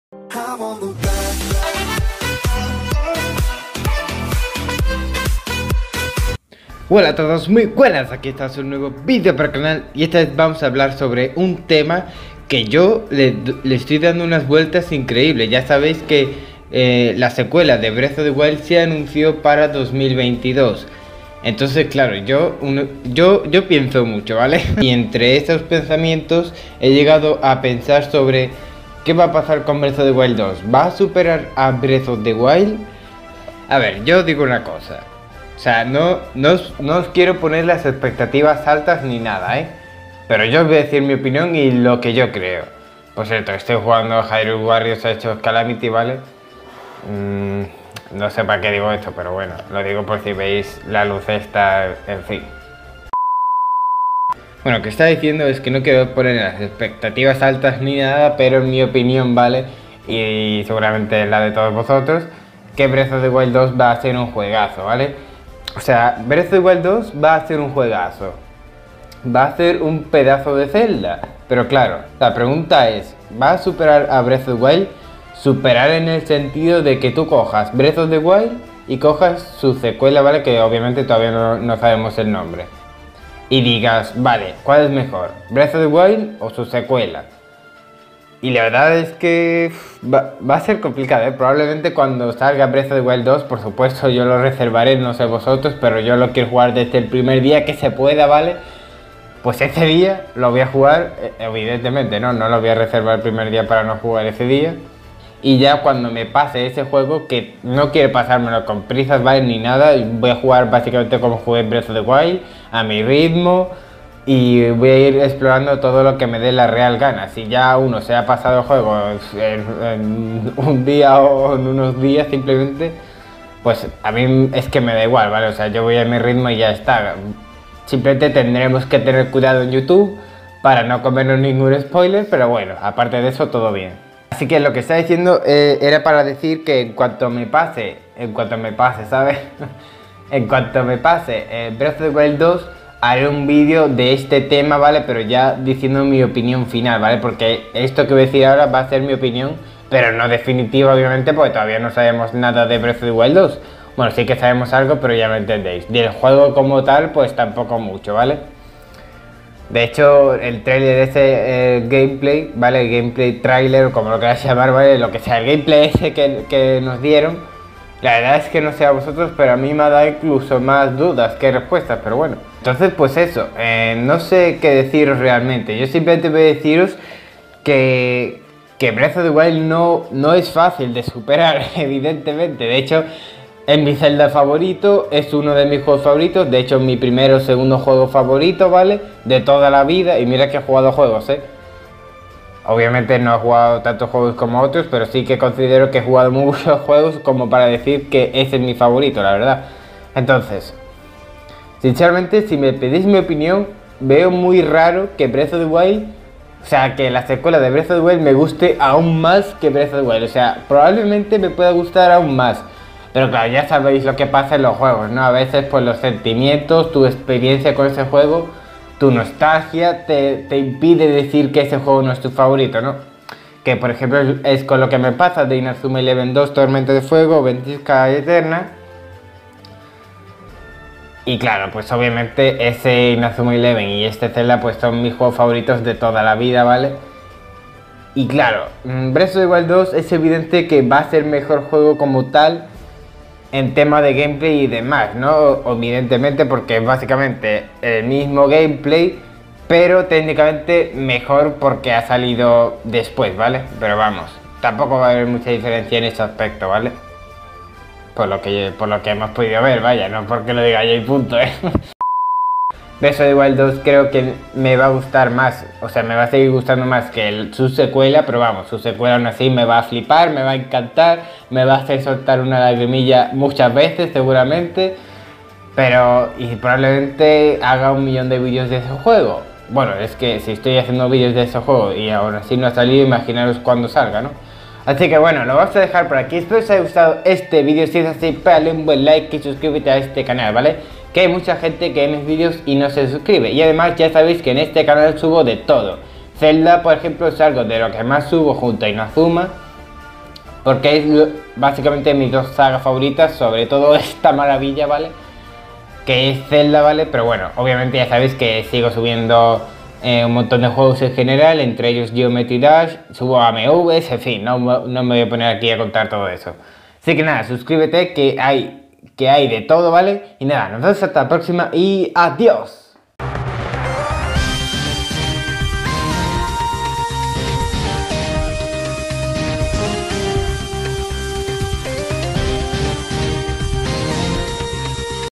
Hola a todos, muy buenas, aquí está un nuevo vídeo para el canal y esta vez vamos a hablar sobre un tema que yo le estoy dando unas vueltas increíbles. Ya sabéis que la secuela de Breath of the Wild se anunció para 2022. Entonces claro, yo pienso mucho, ¿vale? Y entre estos pensamientos he llegado a pensar sobre qué va a pasar con Breath of the Wild 2. ¿Va a superar a Breath of the Wild? A ver, yo digo una cosa. O sea, no os quiero poner las expectativas altas ni nada, ¿eh? Pero yo os voy a decir mi opinión y lo que yo creo. Por cierto, estoy jugando Hyrule Warriors Age Calamity, ¿vale? No sé para qué digo esto, pero bueno, lo digo por si veis la luz esta, en fin. Bueno, lo que está diciendo es que no quiero poner las expectativas altas ni nada, pero en mi opinión, ¿vale? Y seguramente la de todos vosotros, que Breath of the Wild 2 va a ser un juegazo, ¿vale? O sea, Breath of the Wild 2 va a ser un juegazo. Va a ser un pedazo de Zelda. Pero claro, la pregunta es, ¿va a superar a Breath of the Wild? Superar en el sentido de que tú cojas Breath of the Wild y cojas su secuela, ¿vale? Que obviamente todavía no sabemos el nombre. Y digas, vale, ¿cuál es mejor? ¿Breath of the Wild o su secuela? Y la verdad es que va a ser complicado, ¿eh? Probablemente cuando salga Breath of the Wild 2, por supuesto yo lo reservaré, no sé vosotros, pero yo lo quiero jugar desde el primer día que se pueda, ¿vale? Pues ese día lo voy a jugar, evidentemente, no lo voy a reservar el primer día para no jugar ese día. Y ya cuando me pase ese juego, que no quiero pasármelo con prisas, ¿vale? Ni nada, voy a jugar básicamente como jugué Breath of the Wild, a mi ritmo. Y voy a ir explorando todo lo que me dé la real gana. Si ya uno se ha pasado el juego en un día o en unos días simplemente, pues a mí es que me da igual, ¿vale? O sea, yo voy a mi ritmo y ya está. Simplemente tendremos que tener cuidado en YouTube para no comernos ningún spoiler, pero bueno, aparte de eso todo bien. Así que lo que está diciendo era para decir que en cuanto me pase, ¿sabes? En cuanto me pase Breath of the Wild 2, haré un vídeo de este tema, ¿vale? Pero ya diciendo mi opinión final, ¿vale? Porque esto que voy a decir ahora va a ser mi opinión, pero no definitiva, obviamente, porque todavía no sabemos nada de Breath of the Wild 2. Bueno, sí que sabemos algo, pero ya me entendéis. Del juego como tal, pues tampoco mucho, ¿vale? De hecho, el trailer ese gameplay, ¿vale? El gameplay trailer, como lo queráis llamar, ¿vale? Lo que sea, el gameplay ese que nos dieron, la verdad es que no sé a vosotros, pero a mí me ha dado incluso más dudas que respuestas, pero bueno. Entonces, pues eso, no sé qué deciros realmente. Yo simplemente voy a deciros que Breath of the Wild no es fácil de superar, evidentemente. De hecho, es mi Zelda favorito, es uno de mis juegos favoritos. De hecho, mi primero o segundo juego favorito, ¿vale? De toda la vida. Y mira que he jugado juegos, ¿eh? Obviamente no he jugado tantos juegos como otros, pero sí que considero que he jugado muchos juegos como para decir que ese es mi favorito, la verdad. Entonces, sinceramente, si me pedís mi opinión, veo muy raro que Breath of the Wild, o sea, que la secuela de Breath of the Wild me guste aún más que Breath of the Wild. O sea, probablemente me pueda gustar aún más. Pero claro, ya sabéis lo que pasa en los juegos, ¿no? A veces, pues los sentimientos, tu experiencia con ese juego, tu nostalgia te impide decir que ese juego no es tu favorito, ¿no? Que por ejemplo es con lo que me pasa de Inazuma Eleven 2, Tormenta de Fuego, Ventisca Eterna. Y claro, pues obviamente ese Inazuma Eleven y este Zelda pues son mis juegos favoritos de toda la vida, ¿vale? Y claro, Breath of the Wild 2 es evidente que va a ser mejor juego como tal en tema de gameplay y demás, ¿no? Evidentemente porque es básicamente el mismo gameplay, pero técnicamente mejor porque ha salido después, ¿vale? Pero vamos, tampoco va a haber mucha diferencia en ese aspecto, ¿vale? Por lo que hemos podido ver, vaya, no porque lo diga yo y punto, ¿eh? Breath of the Wild 2 creo que me va a gustar más, o sea, me va a seguir gustando más que su secuela, pero vamos, su secuela aún así me va a flipar, me va a encantar, me va a hacer soltar una lagrimilla muchas veces seguramente, pero y probablemente haga 1.000.000 de vídeos de ese juego. Bueno, es que si estoy haciendo vídeos de ese juego y aún así no ha salido, imaginaros cuando salga, ¿no? Así que bueno, lo vamos a dejar por aquí. Espero que os haya gustado este vídeo. Si es así, pégale un buen like y suscríbete a este canal, ¿vale? Que hay mucha gente que ve mis vídeos y no se suscribe. Y además ya sabéis que en este canal subo de todo. Zelda, por ejemplo, es algo de lo que más subo junto a Inazuma. porque es básicamente mis dos sagas favoritas, sobre todo esta maravilla, ¿vale? Que es Zelda, ¿vale? Pero bueno, obviamente ya sabéis que sigo subiendo un montón de juegos en general, entre ellos Geometry Dash, subo AMVs, en fin, no me voy a poner aquí a contar todo eso. Así que nada, suscríbete que hay de todo, ¿vale? Y nada, nos vemos hasta la próxima y adiós.